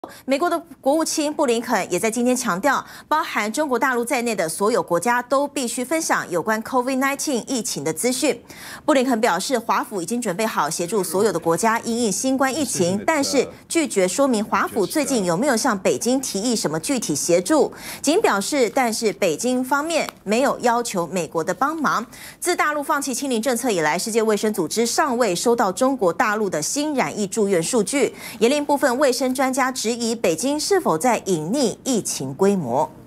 美国的国务卿布林肯也在今天强调，包含中国大陆在内的所有国家都必须分享有关 COVID-19 疫情的资讯。布林肯表示，华府已经准备好协助所有的国家因应新冠疫情，但是拒绝说明华府最近有没有向北京提议什么具体协助。仅表示，但是北京方面没有要求美国的帮忙。自大陆放弃清零政策以来，世界卫生组织尚未收到中国大陆的新染疫住院数据，也令部分卫生专家质疑北京是否在隐匿疫情规模。